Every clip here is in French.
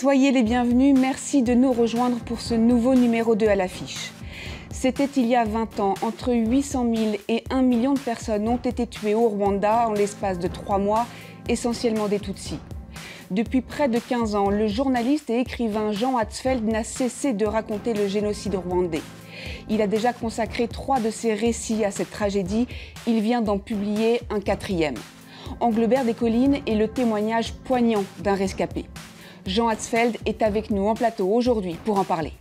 Soyez les bienvenus, merci de nous rejoindre pour ce nouveau numéro de À l'affiche. C'était il y a 20 ans, entre 800 000 et 1 million de personnes ont été tuées au Rwanda en l'espace de 3 mois, essentiellement des Tutsis. Depuis près de 15 ans, le journaliste et écrivain Jean Hatzfeld n'a cessé de raconter le génocide rwandais. Il a déjà consacré 3 de ses récits à cette tragédie, il vient d'en publier un 4e. Englebert des collines est le témoignage poignant d'un rescapé. Jean Hatzfeld est avec nous en plateau aujourd'hui pour en parler.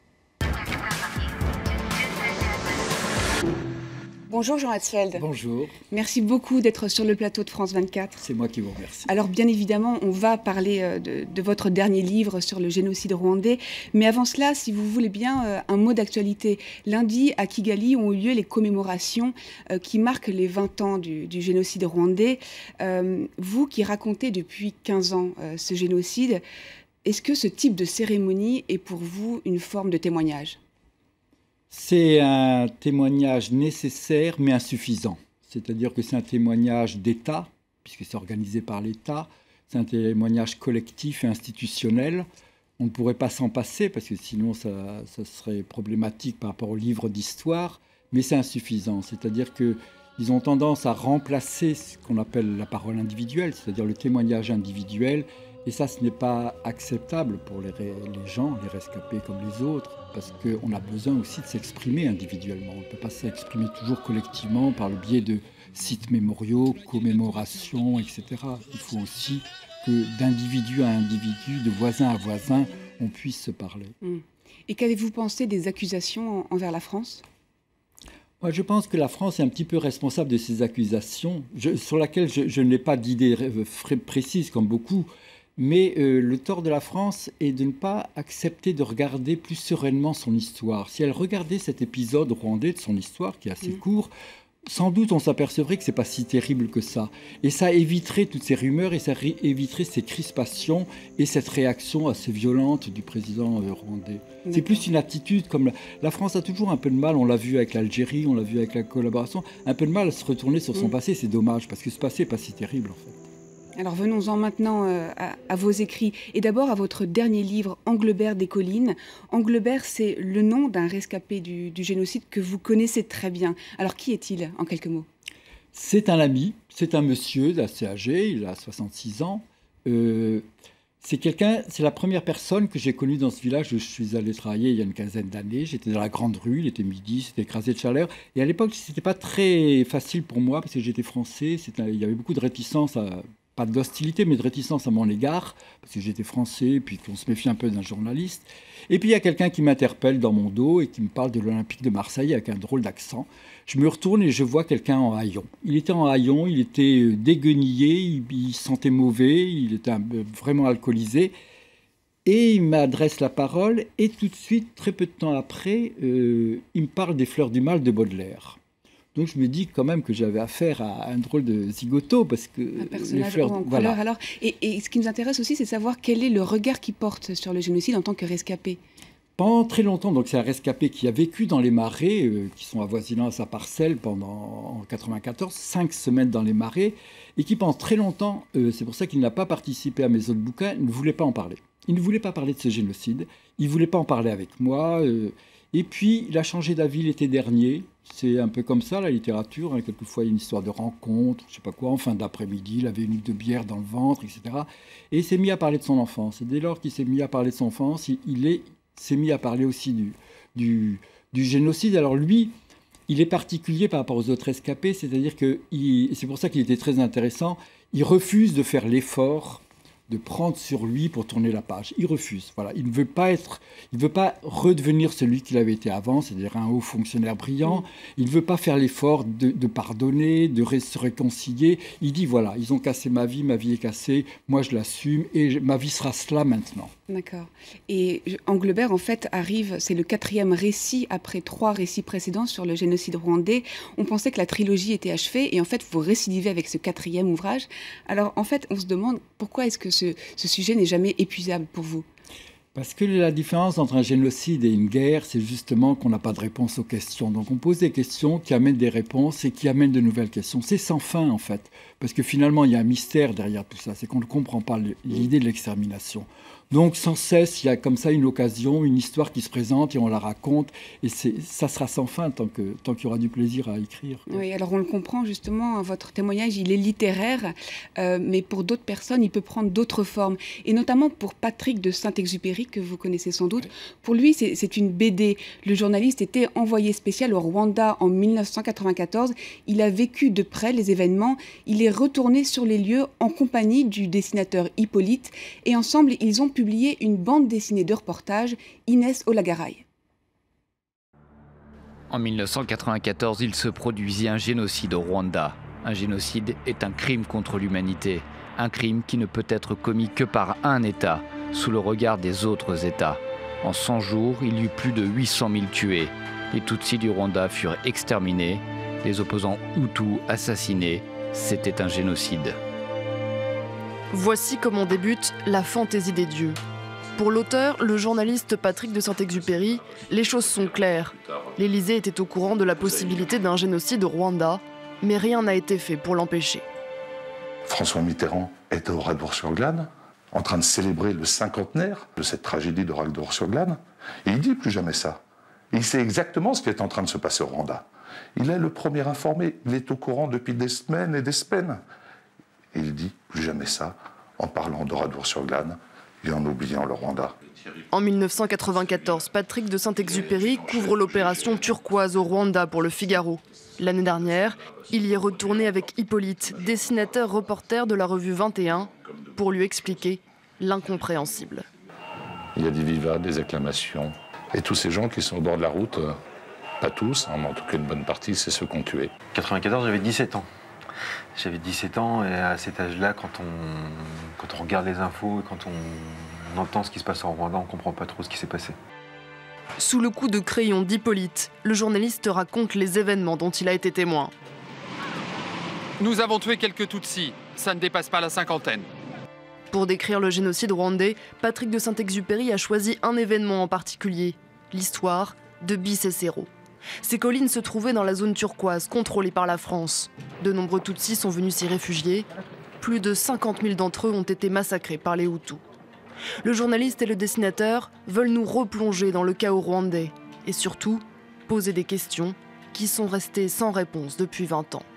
Bonjour Jean Hatzfeld. Bonjour. Merci beaucoup d'être sur le plateau de France 24. C'est moi qui vous remercie. Alors bien évidemment, on va parler de votre dernier livre sur le génocide rwandais. Mais avant cela, si vous voulez bien, un mot d'actualité. Lundi, à Kigali, ont eu lieu les commémorations qui marquent les 20 ans du génocide rwandais. Vous qui racontez depuis 15 ans ce génocide, est-ce que ce type de cérémonie est pour vous une forme de témoignage ? C'est un témoignage nécessaire mais insuffisant. C'est-à-dire que c'est un témoignage d'État, puisque c'est organisé par l'État. C'est un témoignage collectif et institutionnel. On ne pourrait pas s'en passer, parce que sinon ça serait problématique par rapport au livre d'histoire. Mais c'est insuffisant. C'est-à-dire qu'ils ont tendance à remplacer ce qu'on appelle la parole individuelle, c'est-à-dire le témoignage individuel. Et ça, ce n'est pas acceptable pour les gens, les rescapés comme les autres, parce qu'on a besoin aussi de s'exprimer individuellement. On ne peut pas s'exprimer toujours collectivement par le biais de sites mémoriaux, commémorations, etc. Il faut aussi que d'individu à individu, de voisin à voisin, on puisse se parler. Et qu'avez-vous pensé des accusations envers la France ? Moi, je pense que la France est un petit peu responsable de ces accusations, sur lesquelles je n'ai pas d'idée précise comme beaucoup. Mais le tort de la France est de ne pas accepter de regarder plus sereinement son histoire. Si elle regardait cet épisode rwandais de son histoire, qui est assez court, sans doute on s'apercevrait que ce n'est pas si terrible que ça. Et ça éviterait toutes ces rumeurs et ça éviterait ces crispations et cette réaction assez violente du président rwandais. C'est plus une attitude comme... La France a toujours un peu de mal, on l'a vu avec l'Algérie, on l'a vu avec la collaboration, un peu de mal à se retourner sur son passé. C'est dommage, parce que ce passé n'est pas si terrible en fait. Alors venons-en maintenant à vos écrits et d'abord à votre dernier livre, Englebert des collines. Englebert, c'est le nom d'un rescapé du génocide que vous connaissez très bien. Alors qui est-il, en quelques mots ? C'est un ami, c'est un monsieur assez âgé, il a 66 ans. C'est la première personne que j'ai connue dans ce village où je suis allé travailler il y a une quinzaine d'années. J'étais dans la grande rue, il était midi, c'était écrasé de chaleur. Et à l'époque, c'était pas très facile pour moi parce que j'étais français. Il y avait beaucoup de réticence pas d'hostilité, mais de réticence à mon égard, parce que j'étais français, puis qu'on se méfie un peu d'un journaliste. Et puis il y a quelqu'un qui m'interpelle dans mon dos et qui me parle de l'Olympique de Marseille avec un drôle d'accent. Je me retourne et je vois quelqu'un en haillons. Il était en haillons, il était déguenillé, il sentait mauvais, il était vraiment alcoolisé. Et il m'adresse la parole et tout de suite, très peu de temps après, il me parle des Fleurs du mal de Baudelaire. Donc je me dis quand même que j'avais affaire à un drôle de zigoto, parce que un personnage les fleurs, en couleur alors. Et ce qui nous intéresse aussi, c'est de savoir quel est le regard qu'il porte sur le génocide en tant que rescapé. Pendant très longtemps, donc c'est un rescapé qui a vécu dans les marais, qui sont avoisinants à sa parcelle en 1994, 5 semaines dans les marais, et qui pendant très longtemps, c'est pour ça qu'il n'a pas participé à mes autres bouquins, ne voulait pas en parler. Il ne voulait pas parler de ce génocide, il ne voulait pas en parler avec moi, et puis il a changé d'avis l'été dernier. C'est un peu comme ça, la littérature. Hein. Quelquefois, il y a une histoire de rencontre, je ne sais pas quoi, en fin d'après-midi, il avait une de bière dans le ventre, etc. Et il s'est mis à parler de son enfance. Et dès lors qu'il s'est mis à parler de son enfance, il s'est mis à parler aussi du génocide. Alors lui, il est particulier par rapport aux autres rescapés, c'est-à-dire que, c'est pour ça qu'il était très intéressant, il refuse de faire l'effort de prendre sur lui pour tourner la page. Il refuse. Voilà. Il ne veut pas redevenir celui qu'il avait été avant, c'est-à-dire un haut fonctionnaire brillant. Il ne veut pas faire l'effort de pardonner, de se réconcilier. Il dit, voilà, ils ont cassé ma vie est cassée, moi je l'assume, et ma vie sera cela maintenant. D'accord. Et Englebert, en fait, arrive, c'est le 4e récit après 3 récits précédents sur le génocide rwandais. On pensait que la trilogie était achevée, et en fait, vous récidivez avec ce 4e ouvrage. Alors, en fait, on se demande pourquoi est-ce que ce sujet n'est jamais épuisable pour vous ? Parce que la différence entre un génocide et une guerre, c'est justement qu'on n'a pas de réponse aux questions. Donc on pose des questions qui amènent des réponses et qui amènent de nouvelles questions. C'est sans fin en fait, parce que finalement il y a un mystère derrière tout ça, c'est qu'on ne comprend pas l'idée de l'extermination. Donc sans cesse, il y a comme ça une occasion, une histoire qui se présente et on la raconte. Et ça sera sans fin tant qu'il y aura du plaisir à écrire. Oui, alors on le comprend justement, votre témoignage, il est littéraire, mais pour d'autres personnes, il peut prendre d'autres formes. Et notamment pour Patrick de Saint-Exupéry, que vous connaissez sans doute. Pour lui, c'est une BD. Le journaliste était envoyé spécial au Rwanda en 1994. Il a vécu de près les événements. Il est retourné sur les lieux en compagnie du dessinateur Hippolyte. Et ensemble, ils ont publié une bande dessinée de reportage, Inès Olagaray. En 1994, il se produisit un génocide au Rwanda. Un génocide est un crime contre l'humanité. Un crime qui ne peut être commis que par un État, sous le regard des autres États. En 100 jours, il y eut plus de 800 000 tués. Les Tutsis du Rwanda furent exterminés. Les opposants Hutus assassinés. C'était un génocide. Voici comment débute la fantaisie des dieux. Pour l'auteur, le journaliste Patrick de Saint-Exupéry, les choses sont claires. L'Élysée était au courant de la possibilité d'un génocide au Rwanda, mais rien n'a été fait pour l'empêcher. François Mitterrand était au Radevoort-sur-Glane, en train de célébrer le cinquantenaire de cette tragédie de Radevoort-sur-Glane, et il dit plus jamais ça. Il sait exactement ce qui est en train de se passer au Rwanda. Il est le premier informé, il est au courant depuis des semaines et des semaines. Et il dit plus jamais ça, en parlant de Radevoort-sur-Glane et en oubliant le Rwanda. En 1994, Patrick de Saint-Exupéry couvre l'opération Turquoise au Rwanda pour Le Figaro. L'année dernière, il y est retourné avec Hippolyte, dessinateur-reporter de la revue 21, pour lui expliquer l'incompréhensible. Il y a des vivas, des acclamations. Et tous ces gens qui sont au bord de la route, pas tous, hein, mais en tout cas une bonne partie, c'est ceux qu'on tué. En 1994, j'avais 17 ans. J'avais 17 ans et à cet âge-là, quand on regarde les infos et quand on entend ce qui se passe en Rwanda, on ne comprend pas trop ce qui s'est passé. Sous le coup de crayon d'Hippolyte, le journaliste raconte les événements dont il a été témoin. Nous avons tué quelques Tutsis, ça ne dépasse pas la cinquantaine. Pour décrire le génocide rwandais, Patrick de Saint-Exupéry a choisi un événement en particulier, l'histoire de Bisesero. Ces collines se trouvaient dans la zone turquoise, contrôlée par la France. De nombreux Tutsis sont venus s'y réfugier. Plus de 50 000 d'entre eux ont été massacrés par les Hutus. Le journaliste et le dessinateur veulent nous replonger dans le chaos rwandais et surtout poser des questions qui sont restées sans réponse depuis 20 ans.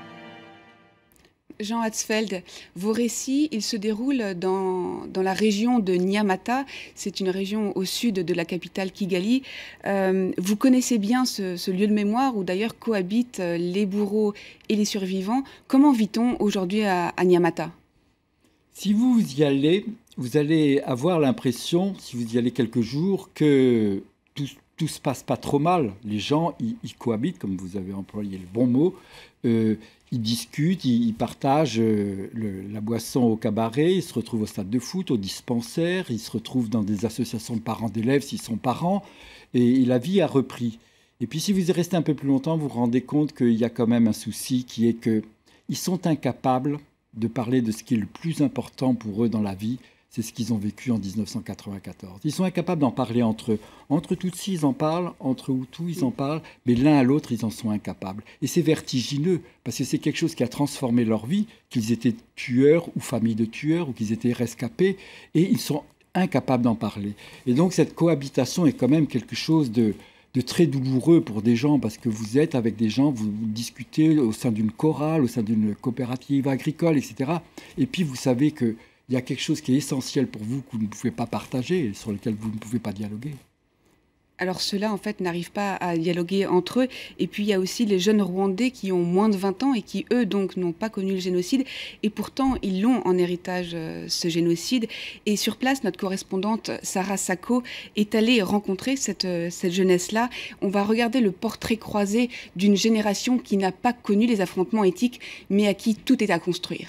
Jean Hatzfeld, vos récits, ils se déroulent dans la région de Nyamata. C'est une région au sud de la capitale Kigali. Vous connaissez bien ce lieu de mémoire où d'ailleurs cohabitent les bourreaux et les survivants. Comment vit-on aujourd'hui à Nyamata ? Si vous y allez, vous allez avoir l'impression, si vous y allez quelques jours, que tout se passe pas trop mal. Les gens, ils cohabitent, comme vous avez employé le bon mot. Ils discutent, ils partagent la boisson au cabaret, ils se retrouvent au stade de foot, au dispensaire, ils se retrouvent dans des associations de parents d'élèves s'ils sont parents, et la vie a repris. Et puis si vous y restez un peu plus longtemps, vous vous rendez compte qu'il y a quand même un souci qui est qu'ils sont incapables de parler de ce qui est le plus important pour eux dans la vie, c'est ce qu'ils ont vécu en 1994. Ils sont incapables d'en parler entre eux. Entre Tutsis, ils en parlent, entre Hutus, ils en parlent, mais l'un à l'autre, ils en sont incapables. Et c'est vertigineux, parce que c'est quelque chose qui a transformé leur vie, qu'ils étaient tueurs ou famille de tueurs, ou qu'ils étaient rescapés, et ils sont incapables d'en parler. Et donc cette cohabitation est quand même quelque chose de très douloureux pour des gens, parce que vous êtes avec des gens, vous discutez au sein d'une chorale, au sein d'une coopérative agricole, etc. Et puis vous savez que il y a quelque chose qui est essentiel pour vous, que vous ne pouvez pas partager, sur lequel vous ne pouvez pas dialoguer. Alors ceux-là, en fait, n'arrivent pas à dialoguer entre eux. Et puis, il y a aussi les jeunes Rwandais qui ont moins de 20 ans et qui, eux, donc, n'ont pas connu le génocide. Et pourtant, ils l'ont en héritage, ce génocide. Et sur place, notre correspondante Sarah Sacco est allée rencontrer cette jeunesse-là. On va regarder le portrait croisé d'une génération qui n'a pas connu les affrontements éthiques, mais à qui tout est à construire.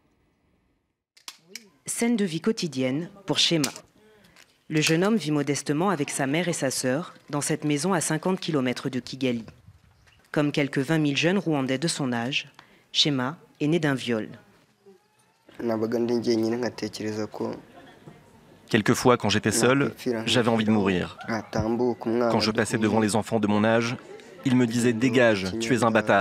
Scène de vie quotidienne pour Shema. Le jeune homme vit modestement avec sa mère et sa sœur dans cette maison à 50 km de Kigali. Comme quelques 20 000 jeunes Rwandais de son âge, Shema est né d'un viol. Quelquefois, quand j'étais seul, j'avais envie de mourir. Quand je passais devant les enfants de mon âge, ils me disaient « Dégage, tu es un bâtard ».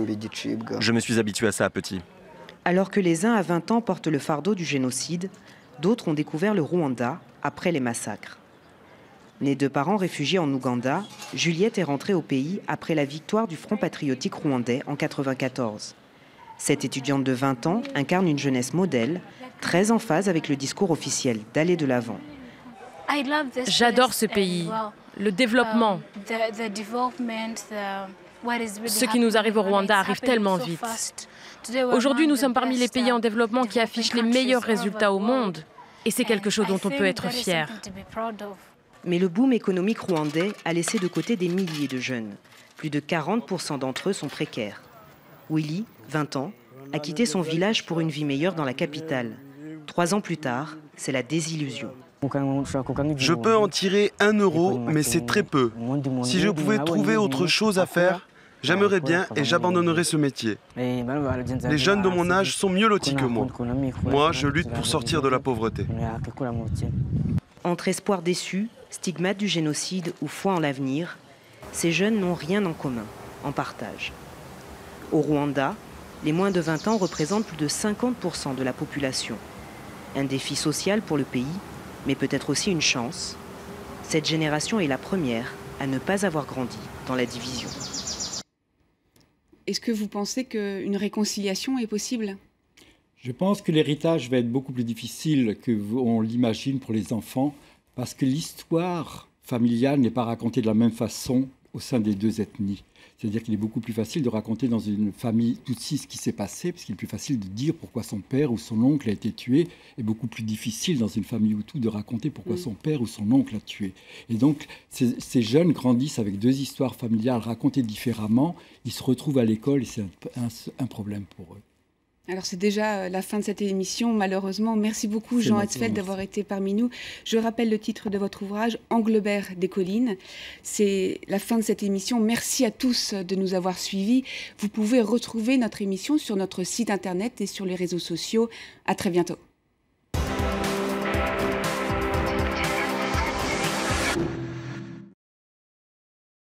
Je me suis habitué à ça, petit. Alors que les uns à 20 ans portent le fardeau du génocide, D'autres ont découvert le Rwanda après les massacres. Née de parents réfugiés en Ouganda, Juliette est rentrée au pays après la victoire du Front patriotique rwandais en 1994. Cette étudiante de 20 ans incarne une jeunesse modèle, très en phase avec le discours officiel d'aller de l'avant. J'adore ce pays, le développement. Ce qui nous arrive au Rwanda arrive tellement vite. Aujourd'hui, nous sommes parmi les pays en développement qui affichent les meilleurs résultats au monde. Et c'est quelque chose dont on peut être fier. Mais le boom économique rwandais a laissé de côté des milliers de jeunes. Plus de 40% d'entre eux sont précaires. Willy, 20 ans, a quitté son village pour une vie meilleure dans la capitale. 3 ans plus tard, c'est la désillusion. Je peux en tirer 1 euro, mais c'est très peu. Si je pouvais trouver autre chose à faire, j'aimerais bien et j'abandonnerais ce métier. Les jeunes de mon âge sont mieux lotis que moi. Moi, je lutte pour sortir de la pauvreté. Entre espoir déçu, stigmate du génocide ou foi en l'avenir, ces jeunes n'ont rien en commun, en partage. Au Rwanda, les moins de 20 ans représentent plus de 50% de la population. Un défi social pour le pays, mais peut-être aussi une chance. Cette génération est la première à ne pas avoir grandi dans la division. Est-ce que vous pensez qu'une réconciliation est possible ? Je pense que l'héritage va être beaucoup plus difficile qu'on l'imagine pour les enfants, parce que l'histoire familiale n'est pas racontée de la même façon au sein des deux ethnies. C'est-à-dire qu'il est beaucoup plus facile de raconter dans une famille Tutsi ce qui s'est passé, parce qu'il est plus facile de dire pourquoi son père ou son oncle a été tué, et beaucoup plus difficile dans une famille Hutu de raconter pourquoi son père ou son oncle a tué. Et donc, ces jeunes grandissent avec 2 histoires familiales racontées différemment, ils se retrouvent à l'école et c'est un problème pour eux. Alors c'est déjà la fin de cette émission, malheureusement. Merci beaucoup Jean Hetzfeld d'avoir été parmi nous. Je rappelle le titre de votre ouvrage, Englebert des collines. C'est la fin de cette émission. Merci à tous de nous avoir suivis. Vous pouvez retrouver notre émission sur notre site internet et sur les réseaux sociaux. À très bientôt.